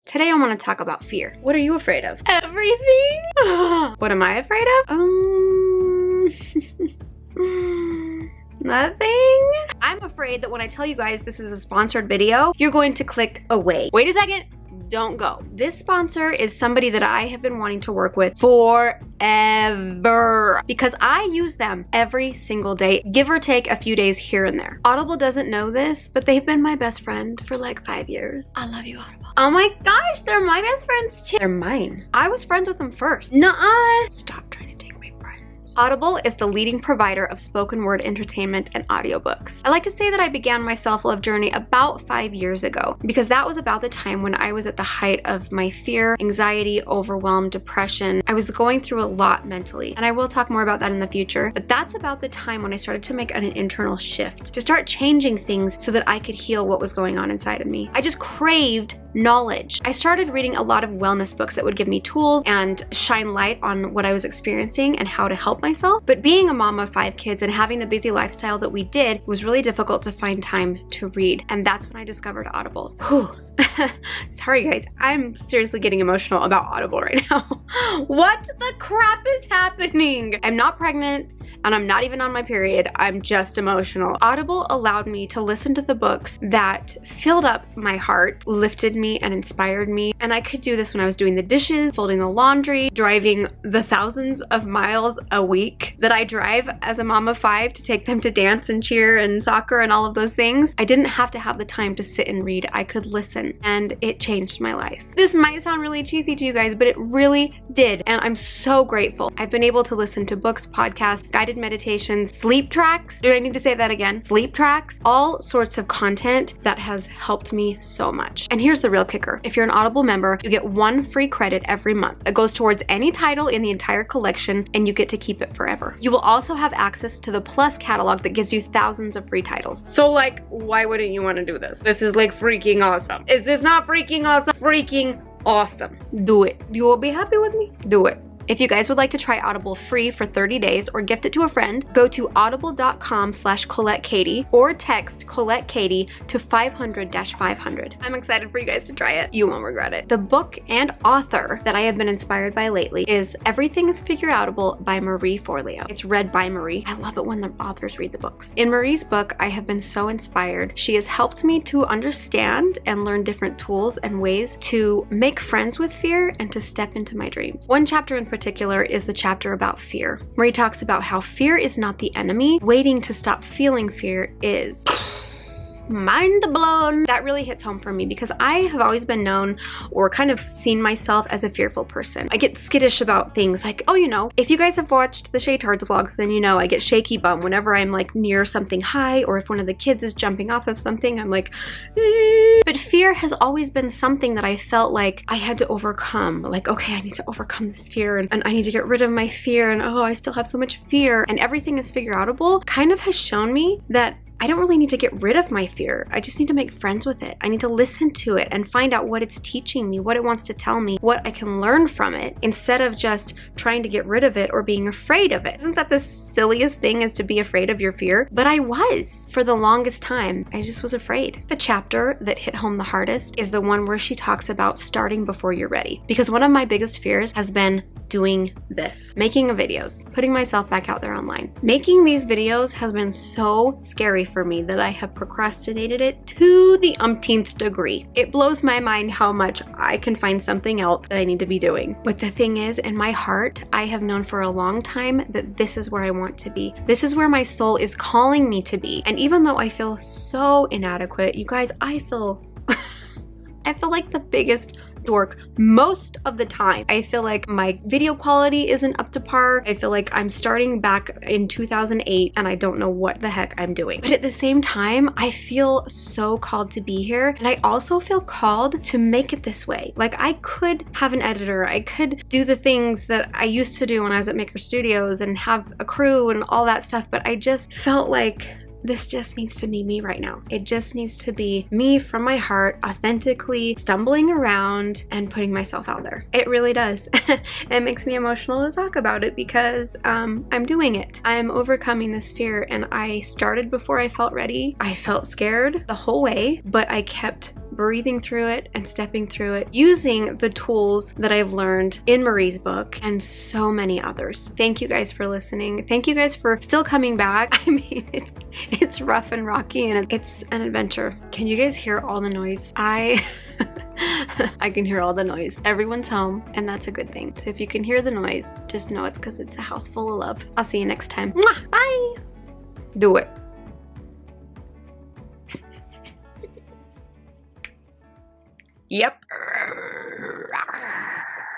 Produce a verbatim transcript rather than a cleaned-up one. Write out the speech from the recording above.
Today I want to talk about fear. What are you afraid of? Everything. What am I afraid of? Um, nothing. I'm afraid that when I tell you guys this is a sponsored video, you're going to click away. Wait a second. Don't go. This sponsor is somebody that I have been wanting to work with forever because I use them every single day, give or take a few days here and there. Audible doesn't know this, but they've been my best friend for like five years. I love you, Audible. Oh my gosh, they're my best friends too. They're mine. I was friends with them first. Nuh-uh. Stop trying to take my friends. Audible is the leading provider of spoken word entertainment and audiobooks. I like to say that I began my self-love journey about five years ago because that was about the time when I was at the height of my fear, anxiety, overwhelm, depression. I was going through a lot mentally, and I will talk more about that in the future, but that's about the time when I started to make an internal shift, to start changing things so that I could heal what was going on inside of me. I just craved knowledge. I started reading a lot of wellness books that would give me tools and shine light on what I was experiencing and how to help myself. But being a mom of five kids and having the busy lifestyle that we did, it was really difficult to find time to read. And that's when I discovered Audible. Whew. Sorry guys, I'm seriously getting emotional about Audible right now. What the crap is happening? I'm not pregnant and I'm not even on my period. I'm just emotional. Audible allowed me to listen to the books that filled up my heart, lifted me and inspired me. And I could do this when I was doing the dishes, folding the laundry, driving the thousands of miles a week that I drive as a mom of five to take them to dance and cheer and soccer and all of those things. I didn't have to have the time to sit and read. I could listen. And it changed my life. This might sound really cheesy to you guys, but it really did. And I'm so grateful. I've been able to listen to books, podcasts, guided meditations, sleep tracks. Do I need to say that again? Sleep tracks, all sorts of content that has helped me so much. And here's the real kicker. If you're an Audible member, you get one free credit every month. It goes towards any title in the entire collection and you get to keep it forever. You will also have access to the Plus catalog that gives you thousands of free titles. So like, why wouldn't you want to do this? This is like freaking awesome. Is this not freaking awesome? Freaking awesome. Do it. You will be happy with me? Do it. If you guys would like to try Audible free for thirty days or gift it to a friend, go to audible.com slash Colette Katie or text Colette Katie to five hundred dash five hundred. I'm excited for you guys to try it. You won't regret it. The book and author that I have been inspired by lately is Everything is Figureoutable by Marie Forleo. It's read by Marie. I love it when the authors read the books. In Marie's book, I have been so inspired. She has helped me to understand and learn different tools and ways to make friends with fear and to step into my dreams. One chapter in particular is the chapter about fear. Marie talks about how fear is not the enemy. Waiting to stop feeling fear is. Mind blown. That really hits home for me because I have always been known or kind of seen myself as a fearful person. I get skittish about things like, oh, you know, if you guys have watched the Shaytards vlogs, then you know I get shaky bum whenever I'm like near something high, or if one of the kids is jumping off of something, I'm like, eh. But fear has always been something that I felt like I had to overcome. Like, okay, I need to overcome this fear and, and I need to get rid of my fear, and oh, I still have so much fear, and Everything is Figureoutable kind of has shown me that I don't really need to get rid of my fear. I just need to make friends with it. I need to listen to it and find out what it's teaching me, what it wants to tell me, what I can learn from it, instead of just trying to get rid of it or being afraid of it. Isn't that the silliest thing, is to be afraid of your fear? But I was. For the longest time, I just was afraid. The chapter that hit home the hardest is the one where she talks about starting before you're ready. Because one of my biggest fears has been doing this, making videos, putting myself back out there online. Making these videos has been so scary for me that I have procrastinated it to the umpteenth degree. It blows my mind how much I can find something else that I need to be doing. But the thing is, in my heart, I have known for a long time that this is where I want to be. This is where my soul is calling me to be. And even though I feel so inadequate, you guys, I feel I feel like the biggest dork most of the time. I feel like my video quality isn't up to par. I feel like I'm starting back in two thousand eight and I don't know what the heck I'm doing. But at the same time, I feel so called to be here, and I also feel called to make it this way. Like, I could have an editor, I could do the things that I used to do when I was at Maker Studios and have a crew and all that stuff, but I just felt like this just needs to be me right now. It just needs to be me from my heart, authentically stumbling around and putting myself out there. It really does. It makes me emotional to talk about it because um, I'm doing it. I'm overcoming this fear, and I started before I felt ready. I felt scared the whole way, but I kept breathing through it and stepping through it using the tools that I've learned in Marie's book and so many others. Thank you guys for listening. Thank you guys for still coming back. I mean, it's it's rough and rocky and it's an adventure. Can you guys hear all the noise? I I can hear all the noise. Everyone's home and that's a good thing. So if you can hear the noise, just know it's because it's a house full of love. I'll see you next time. Mwah! Bye! Do it. Yep.